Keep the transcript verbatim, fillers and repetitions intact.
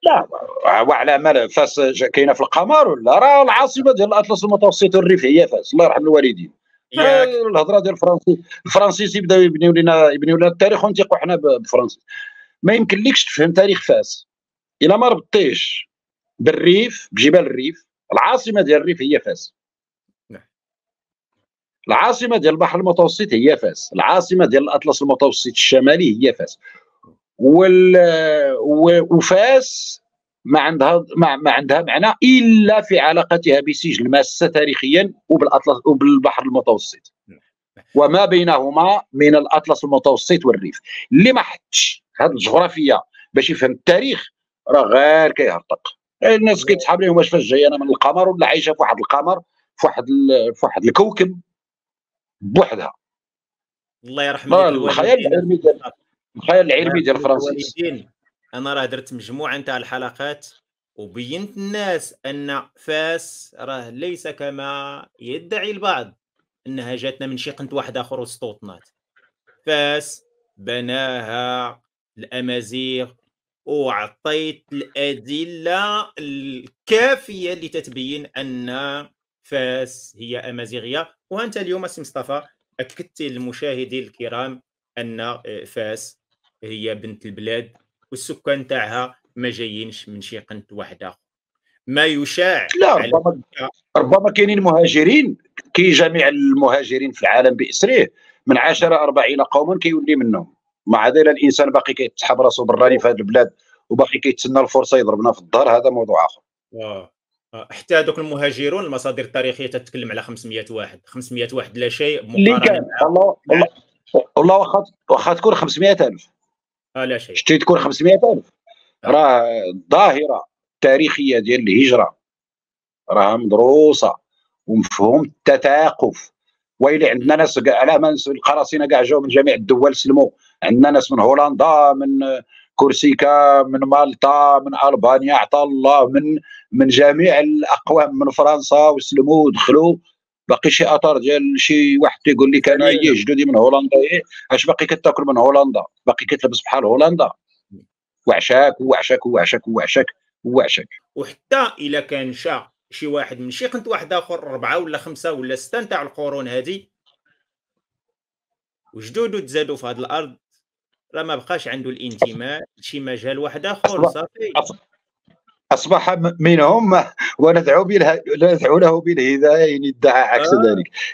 لا وعلى مال فاس كاينه في القمر ولا راه العاصمه ديال الاطلس المتوسط والريف هي فاس، الله يرحم الوالدين. آه، ياك الهضره ديال الفرنسي الفرنسيس يبداو يبنيو لنا يبنيو لنا التاريخ ونتيقوا حنا بفرنسا. ما يمكنلكش تفهم تاريخ فاس الا ما ربطتيش بالريف، بجبال الريف. العاصمه ديال الريف هي فاس، نعم. العاصمه ديال البحر المتوسط هي فاس، العاصمه ديال الاطلس المتوسط الشمالي هي فاس. وال و- وفاس ما عندها ما, ما عندها معنى الا في علاقتها بسجل ماسه تاريخيا وبالاطلس وبالبحر المتوسط وما بينهما من الاطلس المتوسط والريف. اللي ما حطش هذه الجغرافيه باش يفهم التاريخ راه غير كيهرطق. الناس كيتحاب لهم واش فاش جايه انا من القمر ولا عايشه في واحد القمر في واحد ال- في واحد الكوكب بوحدها. الله يرحم راه لك الخيال الوالدين. العلمي ديال الخيال الله العلمي ديال يرحم لك فرانسيس. الوالدين. انا راه درت مجموعه نتاع الحلقات وبينت الناس ان فاس راه ليس كما يدعي البعض انها جاتنا من شي قنت واحد اخر واستوطنات. فاس بناها الامازيغ، وعطيت الادله الكافيه اللي تتبين ان فاس هي امازيغيه. وانت اليوم سي مصطفى اكدت للمشاهدين الكرام ان فاس هي بنت البلاد والسكان تاعها ما جايينش من شي قنت واحد اخر. ما يشاع لا على ربما ربما كاينين مهاجرين، كي جميع المهاجرين في العالم باسره من عشرة أربعين قوما كيولي منهم. مع ذلك الانسان باقي كيتسحب راسو براني في هذه البلاد وباقي كيتسنى الفرصه يضربنا في الظهر، هذا موضوع اخر. آه. آه، حتى هذوك المهاجرون المصادر التاريخيه تتكلم على خمسمائة واحد. خمسمائة واحد لا شيء اللي مقارنه كان مع والله مع والله والله واخا واخا تكون خمسمائة ألف، آه لا شيء. شتي تكون خمسمائة ألف، آه. راه الظاهره التاريخيه ديال الهجره راه مدروسه ومفهوم التثاقف. ويلي عندنا ناس كاع على ما نس- القراصنه كاع جاو من جميع الدول سلموا. عندنا ناس من هولندا، من كورسيكا، من مالطا، من البانيا، عطا الله، من من جميع الاقوام، من فرنسا وسلموا ودخلوا. باقي شي اثار ديال شي واحد تيقول لك انا سليم. هي جدودي من هولندا. ايه اش باقي كتاكل من هولندا؟ باقي كتلبس بحال هولندا؟ وعشاك وعشاك وعشاك وعشاك وعشاك. وحتى الا كان شا شي واحد من شي قنت واحد اخر اربعه ولا خمسه ولا سته نتاع القرون هذه وجدودو تزادوا في هذه الارض، راه ما بقاش عنده الانتماء لشي مجال واحد اخر اصبح صافي. اصبح م- منهم وندعو بله ندعو له بالهدايه ان ادعى عكس اه ذلك.